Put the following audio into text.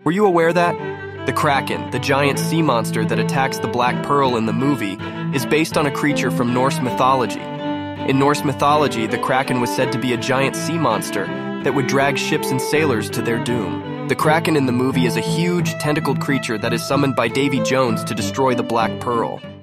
Were you aware that? The Kraken, the giant sea monster that attacks the Black Pearl in the movie, is based on a creature from Norse mythology. In Norse mythology, the Kraken was said to be a giant sea monster that would drag ships and sailors to their doom. The Kraken in the movie is a huge, tentacled creature that is summoned by Davy Jones to destroy the Black Pearl.